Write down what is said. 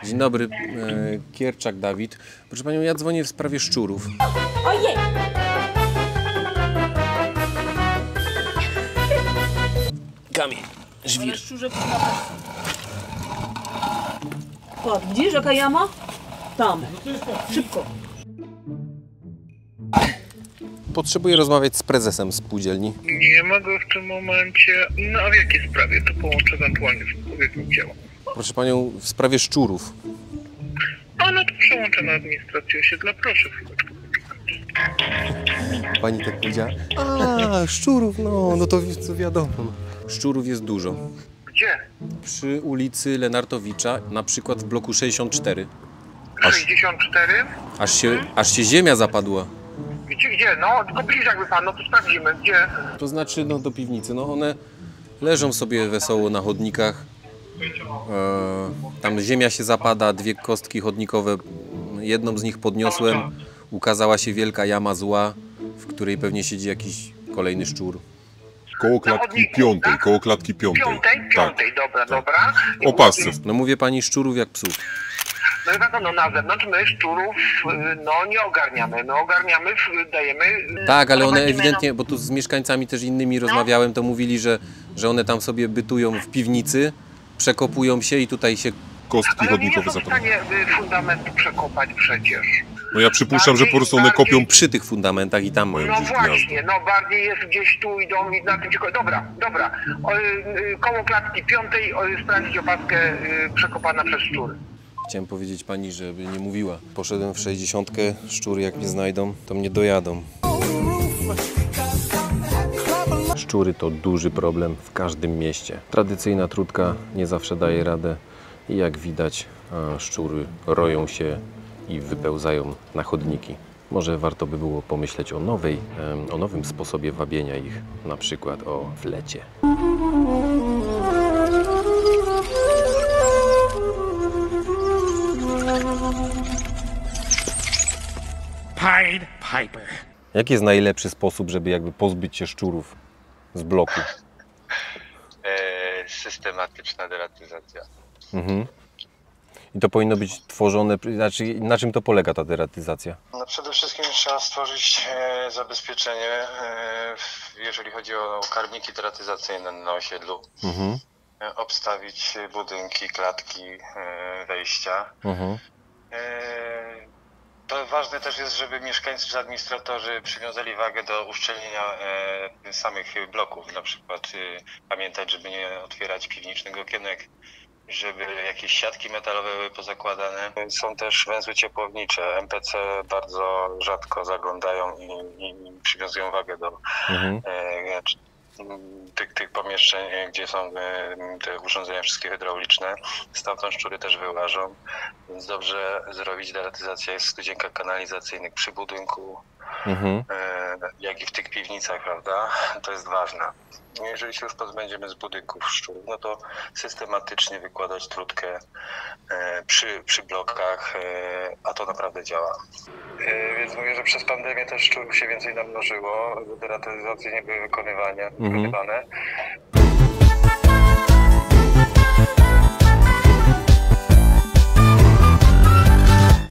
Dzień dobry, Kierczak Dawid. Proszę panią, ja dzwonię w sprawie szczurów. Ojej! Kamień, żwir. Patrz, widzisz jaka jama? Tam. Szybko. Potrzebuję rozmawiać z prezesem spółdzielni. Nie ma go w tym momencie. No a w jakiej sprawie? To połączę ewentualnie z odpowiednim działem. Proszę panią, w sprawie szczurów. A no to przełączę na administrację osiedla. Proszę chwileczkę. Pani tak powiedziała? A, szczurów, no to wiadomo. Szczurów jest dużo. Gdzie? Przy ulicy Lenartowicza, na przykład w bloku 64. 64? Aż się ziemia zapadła. Gdzie? No, tylko bliżej jakby pan, no to sprawdzimy. Gdzie? To znaczy, do piwnicy. No one leżą sobie wesoło na chodnikach. Tam ziemia się zapada, dwie kostki chodnikowe. Jedną z nich podniosłem. Ukazała się wielka jama zła, w której pewnie siedzi jakiś kolejny szczur. Koło klatki piątej, tak? koło klatki piątej. Piątej, dobra. O pasce. No mówię pani szczurów jak psów. No i no na zewnątrz my szczurów, no nie ogarniamy. My ogarniamy, dajemy... Tak, ale one prowadzimy, ewidentnie, bo tu z mieszkańcami też innymi rozmawiałem, to mówili, że one tam sobie bytują w piwnicy, przekopują się i tutaj się... Kostki Ale nie chodnikowe są w zapadają. stanie fundamentu przekopać przecież. No ja przypuszczam, że po prostu one Bardziej- kopią Przy tych fundamentach i tam mają No gdzieś właśnie, no bardziej jest gdzieś tu idą i na tym się... Dobra. Koło klatki piątej sprawdzić opaskę przekopana przez szczury. Chciałem powiedzieć pani, żeby nie mówiła. Poszedłem w 60, szczury jak mnie znajdą, to mnie dojadą. Szczury to duży problem w każdym mieście. Tradycyjna trudka nie zawsze daje radę i jak widać, szczury roją się i wypełzają na chodniki. Może warto by było pomyśleć o nowym sposobie wabienia ich, na przykład o flecie. Pied Piper. Jaki jest najlepszy sposób, żeby jakby pozbyć się szczurów z bloku? Systematyczna deratyzacja. Mhm. I to powinno być tworzone, znaczy na czym to polega ta deratyzacja? No przede wszystkim trzeba stworzyć zabezpieczenie, jeżeli chodzi o karmniki deratyzacyjne na osiedlu. Mhm. Obstawić budynki, klatki, wejścia. Mhm. To ważne też jest, żeby mieszkańcy czy administratorzy przywiązali wagę do uszczelnienia samych bloków. Na przykład pamiętać, żeby nie otwierać piwnicznych okienek, żeby jakieś siatki metalowe były pozakładane. Są też węzły ciepłownicze. MPC bardzo rzadko zaglądają i przywiązują wagę do tych pomieszczeń, gdzie są te urządzenia wszystkie hydrauliczne. Stamtąd szczury też wyłażą, więc dobrze zrobić deratyzację w studzienkach kanalizacyjnych przy budynku, jak i w tych piwnicach, prawda? To jest ważne. Jeżeli się już pozbędziemy z budynków szczurów, no to systematycznie wykładać trutkę przy blokach, a to naprawdę działa. Więc mówię, że przez pandemię też szczurów się więcej namnożyło, deratyzacje nie były wykonywane.